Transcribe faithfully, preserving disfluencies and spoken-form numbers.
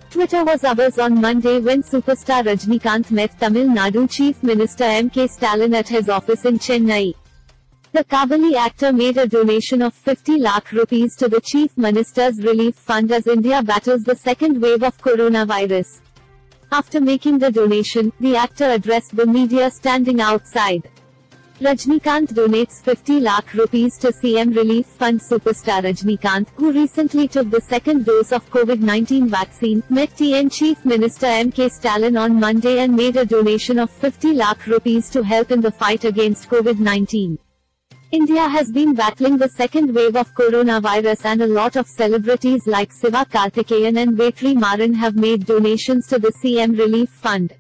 Twitter was abuzz on Monday when superstar Rajinikanth met Tamil Nadu Chief Minister M K Stalin at his office in Chennai. The Kabali actor made a donation of fifty lakh rupees to the Chief Minister's Relief Fund as India battles the second wave of coronavirus. After making the donation, the actor addressed the media standing outside. Rajinikanth donates fifty lakh rupees to C M Relief Fund. Superstar Rajinikanth, who recently took the second dose of COVID nineteen vaccine, met T N Chief Minister M K Stalin on Monday and made a donation of fifty lakh rupees to help in the fight against COVID nineteen. India has been battling the second wave of coronavirus and a lot of celebrities like Siva Karthikeyan and Vetri Maran have made donations to the C M Relief Fund.